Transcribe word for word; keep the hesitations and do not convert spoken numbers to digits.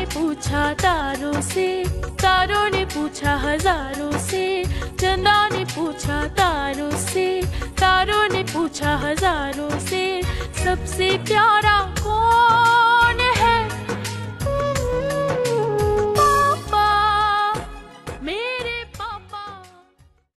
ने पूछा तारों से, तारों ने पूछा हजारों से। चंदा ने पूछा तारों से, तारों ने पूछा हजारों से। सबसे प्यारा